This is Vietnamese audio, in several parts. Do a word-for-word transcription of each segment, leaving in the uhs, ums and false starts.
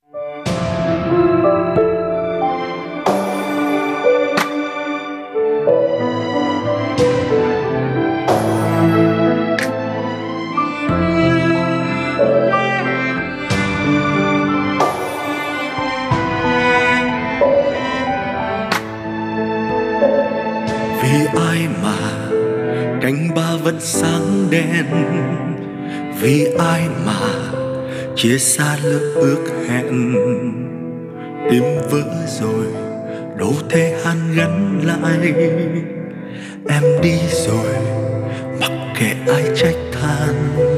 Vì ai mà cánh ba vẫn sáng đèn, vì ai mà chia xa lỡ ước hẹn. Tim vỡ rồi đâu thể hàn gắn lại, em đi rồi mặc kệ ai trách than.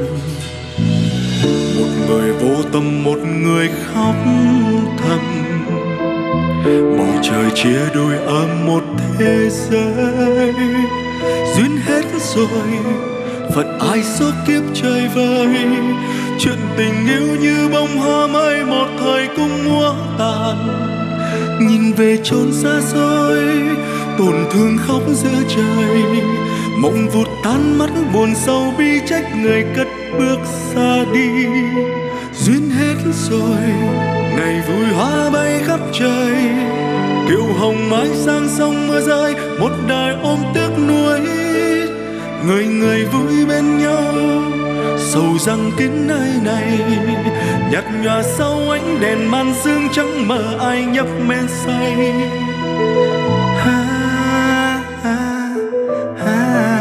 Một người vô tâm, một người khóc thầm, bầu trời chia đôi ở một thế giới. Duyên hết rồi, phận ai số kiếp trời vơi. Chuyện tình yêu như bông hoa mai một thời cũng múa tàn. Nhìn về chốn xa xôi, tổn thương khóc giữa trời. Mộng vụt tan mất buồn sâu bi trách người cất bước xa đi. Duyên hết rồi, ngày vui hoa bay khắp trời. Kiều hồng mãi sang sông mưa rơi, một đời ôm tiếc nuối. Người người vui bên nhau, sầu răng kín nơi này. Nhạt nhòa sau ánh đèn màn sương trắng mờ, ai nhấp men say. Ha, ha, ha.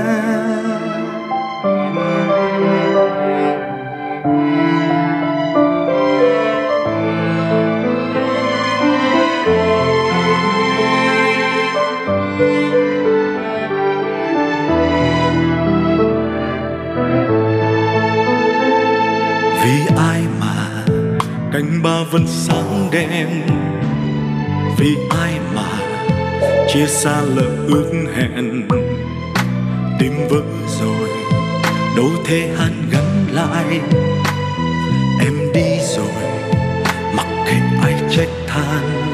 Vì ai mà cánh ba vẫn sáng đèn, vì ai mà chia xa lỡ ước hẹn. Tim vỡ rồi đâu thể hàn gắn lại, em đi rồi mặc kệ ai trách than.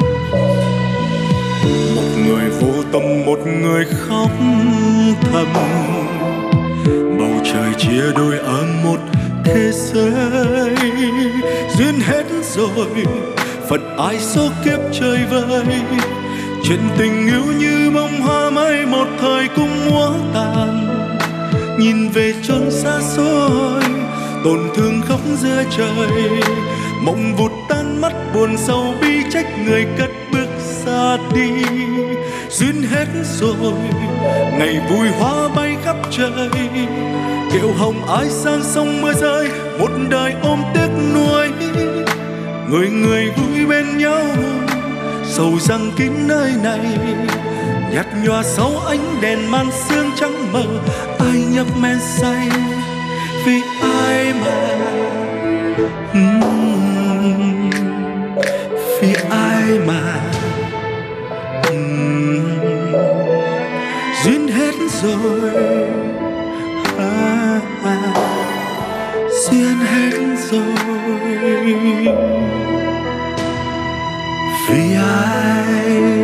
Một người vô tâm, một người khóc thầm, bầu trời chia đôi ở một thế giới. Duyên hết rồi, phận ai số kiếp trời vơi. Chuyện tình yêu như bông hoa mai một thời cũng múa tàn. Nhìn về chốn xa xôi, tổn thương khóc giữa trời. Mộng vụt tan mất buồn sâu bi trách người cất bước xa đi. Duyên hết rồi, ngày vui hoa bay khắp trời. Kiều hồng ai sang sông mưa rơi, một đời ôm tiếc nuối. Người người vui bên nhau, sầu răng kín nơi này. Nhạt nhòa sau ánh đèn màn sương trắng mờ, ai nhấp men say. Vì ai mà uhm, vì ai mà uhm, duyên hết rồi. À, à, duyên hết rồi. Vì ai